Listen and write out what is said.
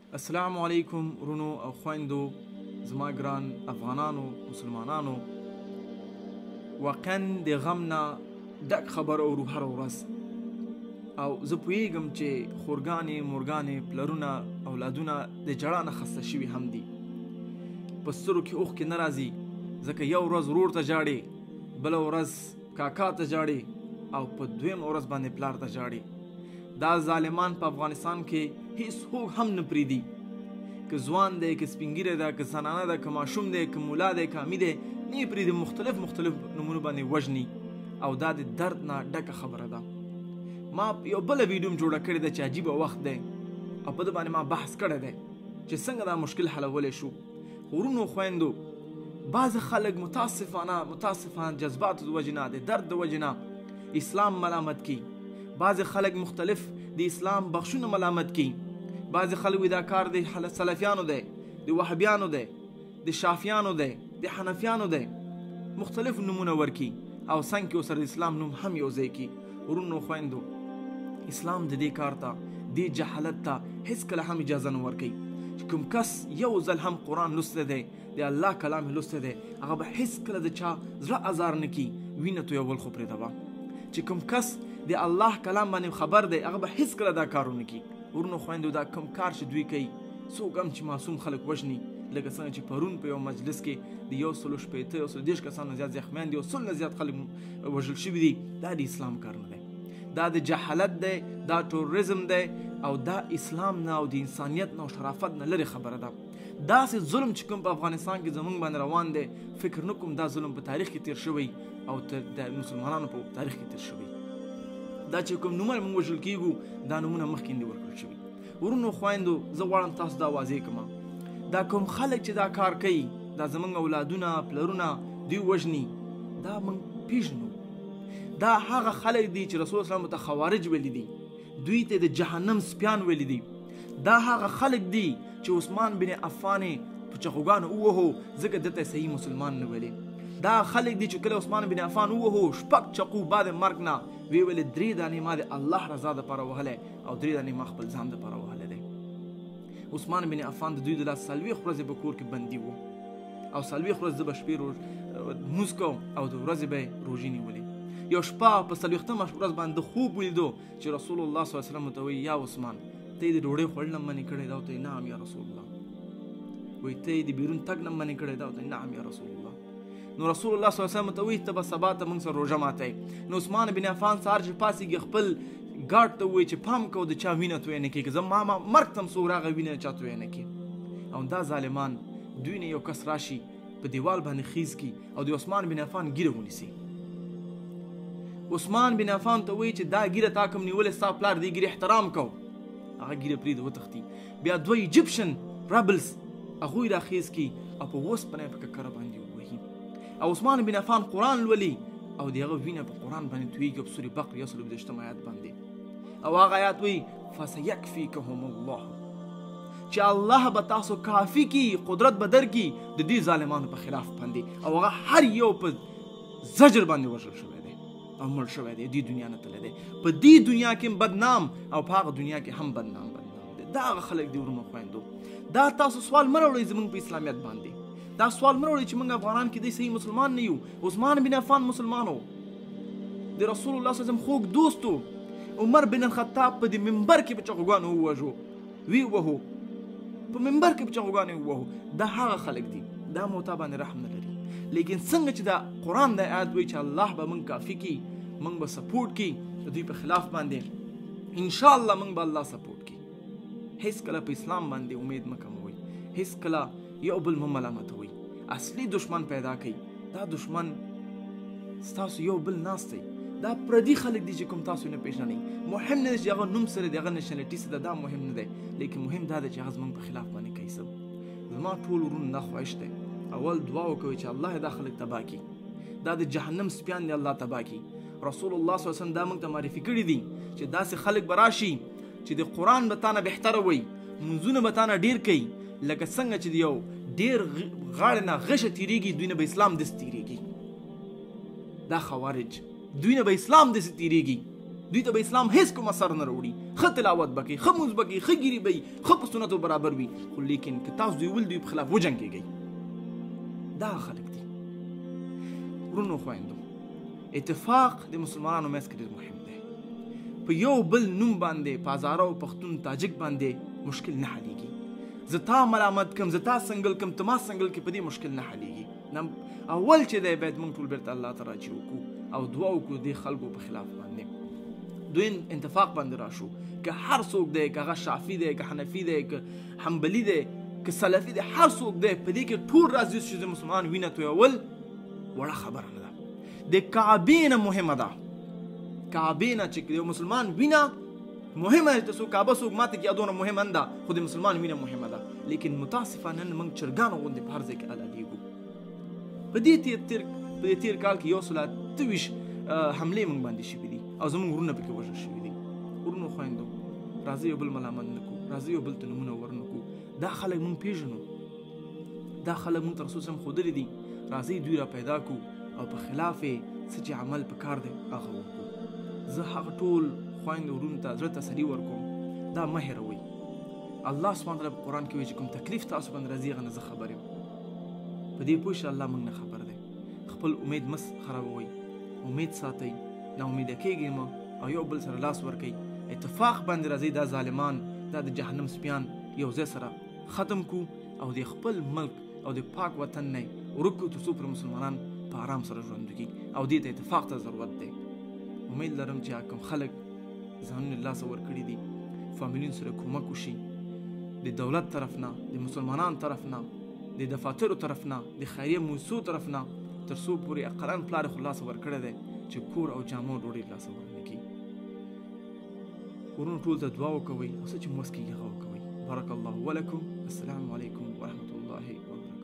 السلام علیکم ورونو او خویندو زما ګران افغانانو مسلمانانو واقعا د غم نه ډک خبر اورو هره ورځ او زه پوهیږم چې خورګانې مورګانې پلرونه اولادونه د جړا نه خسته شوي هم دي په سترو کې اوښکې نه راځي ځکه یو ورځ ورور ته ژاړې بله ورځ کاکا ته ژاړې او په دویم ورځ باندې پلار ته ژاړې دا ظالمان په افغانستان کې هیڅ هوږ هم نه پرېږدي که ځوان دی که سپین ږیری ده که زنانه ده که ماشوم دی که ملا دی که امي دی نه یې پرېږدي مختلف نومونو باندې وژني او دا د درد نه ډکه خبره ده ما یو بله ویډیو هم جوړه کړې ده چې عجیبه وخت دی او په ده باندې ما بحث کړی دی چې څنګه دا مشکل حلولی شو ورونو خویندو بعضې خلک متاسفانه جذباتو د وجې نه د درد د وجې نه اسلام ملامت کی بعضې خلک مختلف د اسلام بخشونه ملامت کی بعضې خلک وي دا کار د سلفیانو دی د وهابیانو دی د شافیانو دی د حنفیانو دی مختلف نومونه ورکی او څنګ کې ورسره د اسلام نوم هم یو ځای کی ورونو خویندو اسلام د دې کار ته دې جهالت ته هیڅکله هم اجازه نه ورکوي چې کوم کس یو ځل هم قرآن لوستی دی د الله کلام یې لوستی دی هغه به هیڅکله د چا زړه ازار نه کي وینه تویول خو پرېږده به چې کوم کس د الله کلام باندې خبر دی هغه به هیڅکله دا کارونه کوي ورونو خویندو دا کوم کار چې دوی کوي څوک هم چې معصوم خلک وژني لکه څنګه چې پرون په یو مجلس کې د 160 کسانو زیات زخمیان دي او 100 نه زیات خلک وژل شوي دي دا د اسلام کار نه دی دا د جهالت دی دا ټوریزم دی او دا اسلام نه او د انسانیت نه او شرافت نه لرې خبره ده داسې ظلم چې کوم په افغانستان کې زموږ باندې روان دی فکر نه کوم دا ظلم په تاریخ کې تیر شوی او د مسلمانانو په تاریخ کې تیر شوی دا چې کوم نومونه موږ وژل کېږو دا نومونه مخکې ورکړل شوي ورونو خویندو زه غواړم تاسو دا واضح کړم دا کوم خلک چې دا کار کوي دا زموږ اولادونه پلرونه دوی وژني دا موږ پیژنو دا هغه خلک دي چې رسول اسلام ته خوارج ویلي دي دوی ته د جهنم سپیان ویلي دي دا هغه خلک دي چې عثمان بن عفان په چغوګانو ووهو ځکه دته صحیح مسلمان نه ویلي دا خلک دي چې کله عثمان بن عفان ووهو شپږ چقو بعد مرګ نه وی ویلې 3 دانې ما د الله رضا دپاره وهلی او 3 دانې ما خپل ځان دپاره وهلی دی عثمان بن عفان د دوی د لاس 40 ورځې په کور کې بندي و او 40 ورځې به شپې لمونځ کوم او د ورځې به یې روژې نیولې یو شپه په 40مه ورځ باندې خوب ولیدو چې رسول الله صلی الله علیه وسلم ته وایي یا عثمان ته یې د ډوډۍ خوړل نه منې کړی دا ورته نعم یا رسول الله وایي ته یې د بیرون تګ نه منې کړی دا ورته نعم یا رسول الله نو رسول الله صلی الله علیه وسلم ته وایي ته به سبا ته موږ سره روژه ماتوي نو عثمان بن عفان سهار چې پاڅېږي خپل ګارډ ته وایي چې پام کوه د چا وینه تویه نه کړي که زما مرګ ته هم څوک راغی وینه چا تویه نه کړي او دا ظالمان دوی نه یو کس راشي په دیوال باندې خیز کړي او د عثمان بن عفان ګیره ونیسي عثمان بن عفان ته وایي چې دا ګیره تا کوم نیولې ستا پلار دې ګیرې احترام کو هغه ګیره پرېږده وتښتي بیا 2 ایجپشن ربلز هغوی راخیز کړي او په اوسپنه یې په ککره باندې ووهي او عثمان بن عفان قرآن لولي او د هغه وینه په قرآن باندې تویږي په سورې بقرې 120 آیات باندې او هغه آیات وایي فسیکفیکهم الله چې الله به تاسو کافي کی قدرت به درکي د دې ظالمانو په خلاف باندې او هغه هر یو په زجر باندې وژل شوی دی او مړ شوی دی دې دنیا نه تللی دی په دې دنیا کې هم بدنام او په هغه دنیا کې هم بدنام دی دا هغه خلک دی ورونو خویندو دا تاسو سوال مه راوړئ زموږ په اسلامیت باندې دا سوال مه راوړئ چې موږ افغانان کې دی صحیح مسلمان نه یو عثمان بن عفان مسلمان و د رسول الله صلی الله علیه وسلم خوږ دوست و عمر بن الخطاب په دې منبر کې په چغوګانو ووژو وی وهو په منبر کې په چغوګانو ووهو دا هغه خلک دي دا موتا باندې رحم نه لري لیکن څنګه چې دا قرآن د آیات وایي چې الله به موږ کافي کي موږ به سپورټ کي د دوی په خلاف باندې انشاءالله موږ به الله سپورټ کي هیڅکله په اسلام باندې امید مه کموئ هیڅکله یو بل مه ملامتوئ اصلي دشمن پیدا کوي دا دشمن ستاسو یو بل ناست دی دا پردي خلک دي چې کوم تاسو نه پیژنئ مهم نه دی چې هغه نوم سره د هغه نشنلټي سره دا مهم نه دی لیکن مهم دا دی چې هغه زموږ په خلاف باندې کوي څه زما ټول ورونو دا خواهش دی اول دعا وکوئ چې الله دا خلک تباه کړي دا د جهنم سپیان دی الله تباه کړي رسول الله صلی الله علیه وسلم دا موږ ته معرفي کړي دي چې داسې خلک به راشي چې د قرآن به تانه بهتره وایي منځونه به تانه ډېر کوي لکه څنګه چې د یو ډېر غاړې نه غشه تېرېږي دوی نه به اسلام داسې تېرېږي دا خوارج دوی نه به اسلام داسې تېرېږي دوی ته به اسلام هیڅ کوم اثر نه راوړي ښه تلاوت به کوي، ښه مونځ به کوي، ښه ګیري به وي، ښه په سنتو برابر وي، خو لیکن که تاسو دوی ولدوی په خلاف وجنګېږئ، دا خلک دي. ورونو خویندو، اتفاق د مسلمانانو منځ کې ډېر مهم دی. په یو بل نوم باندې په هزاره او پښتون تاجک باندې مشکل نه حلیږي. زه تا ملامت کم، زه تا سنګل کم، ته ما سنګل کې، په دې مشکل نه حلیږي. اول چې دی باید موږ ټول بیرته الله ته راجع وکړو او دعا وکړو دې خلکو په خلاف باندې. دوی اتفاق باندې راشو، که هر څوک دی، که هغه شافعي دی، که حنفي دی، که حنبلي دی، که سلفي دی، هر څوک دی، په دې کې ټول راځي چې د مسلمان وینه تویول وړه خبره نه ده. د کعبې نه مهمه ده، کعبې نه چې یو مسلمان وینه مهمه ده. څوک کعبه څوک ماته کې یادونه مهمه نه ده، خو د مسلمان وینه مهمه ده. لیکن متاسفانه نن موږ چرګانو غوندې په هر ځای کې الالیږو. په دې تیر کال کې 128 حملې موږ باندې شوي دي او زموږ ورونه پکې وژل شوي دي. ورونو خویندو، راځئ یو بل ملامت نه کړو، راځئ یو بل ته نومونه ورنه کړو. دا خلک موږ پیژنو، دا خلک موږ ته رسول صلی الله علیه وسلم ښودلي دي. راځئ دوی را پیدا کړو او په خلاف یې څه چې عمل پکار دی هغه وکړو. زه هغه ټول خویندو ورونو ته زړه تسلي ورکوم، دا مه هېروئ. الله سبحانه وتعالی په قرآن کې وایي چې کوم تکلیف تاسو باندې راځي هغه نه زه خبر یم. په دې پوه شه الله موږ نه خبر دی. خپل امید مه خرابوئ، امید ساتئ، ناامیده کېږئ مه او یو بل سره لاس ورکئ. اتفاق باندې راځئ دا ظالمان، دا د جهنم سپیان یو ځای سره ختم کړو او د خپل ملک او د پاک وطن نه ورک کړو تر څو پر مسلمانان په آرام سره ژوند وکړي او دې ته اتفاق ته ضرورت دی. امید لرم چې کوم خلک ځانونه الله سره ورکړي دي فامیلونو سره کومک وشي، د دولت طرف نه، د مسلمانانو طرف نه، د دفاترو طرف نه، د خیریه موسسو طرف نه، تر څو پورې اقلا پلار خو الله سره ورکړی دی چې کور او جامو ډوډۍ الله سره ورنکړي. ورونو ټول ته دعا وکوئ او څه چې مو وس کېږي هغه وکوئ. بارک الله ولکم. السلام علیکم ورحمة الله وبرکاته.